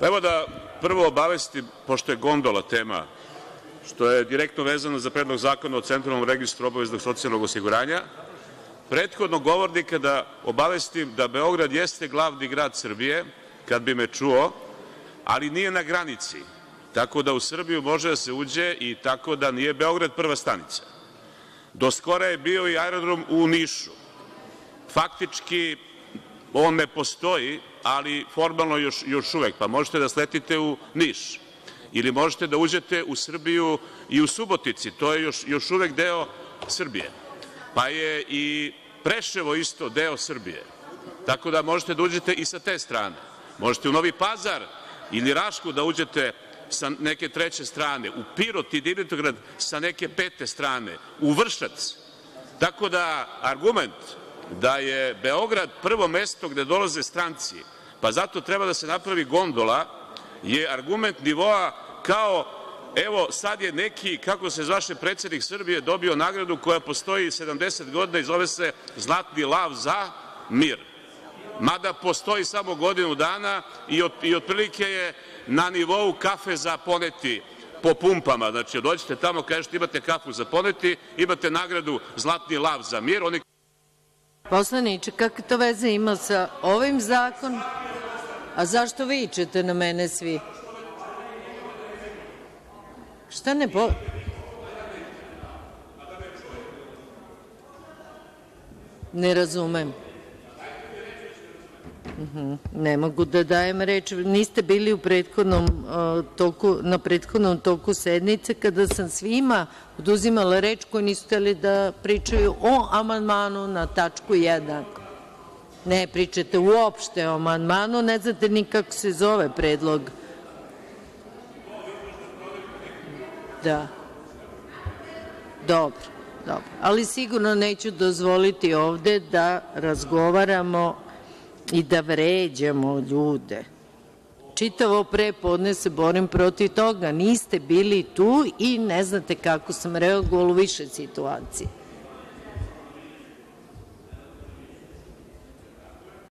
Evo da prvo obavestim, pošto je gondola tema, što je direktno vezano za Predlog zakona o Centralnom registru obaveznog socijalnog osiguranja, prethodnog govornika da obavestim da Beograd jeste glavni grad Srbije, kad bi me čuo, ali nije na granici, tako da u Srbiju može da se uđe i tako da nije Beograd prva stanica. Do skora je bio i aerodrom u Nišu. Faktički on ne postoji, ali formalno još uvek, pa možete da sletite u Niš ili možete da uđete u Srbiju i u Subotici, to je još uvek deo Srbije, pa je i Preševo isto deo Srbije, tako da možete da uđete i sa te strane. Možete u Novi Pazar ili Rašku da uđete sa neke treće strane, u Pirot i Dimitrovgrad sa neke pete strane, u Vršac. Tako da argument da je Beograd prvo mesto gde dolaze stranci, pa zato treba da se napravi gondola, je argument nivoa kao, evo sad je neki, kako se zvaše, predsednik Srbije dobio nagradu koja postoji 70 godina i zove se Zlatni lav za mir. Mada postoji samo godinu dana i otprilike je na nivou kafe za poneti po pumpama. Znači, dođete tamo, kažete imate kafu za poneti, imate nagradu Zlatni lav za mir. Poslaniče, kakve to veze ima sa ovim zakonom? A zašto vičete na mene svi? Šta ne bo... Ne razumem. Ne mogu da dajem reč. Niste bili na prethodnom toku sednice kada sam svima oduzimala reč koji nisu hteli da pričaju o amandmanu na tačku 1. Ne pričate uopšte o amandmanu, ne znate ni kako se zove predlog. Da. Dobro. Ali sigurno neću dozvoliti ovde da razgovaramo i da vređamo ljude. Čitavo prepodne se borim protiv toga. Niste bili tu i ne znate kako sam reagovala u više situacija.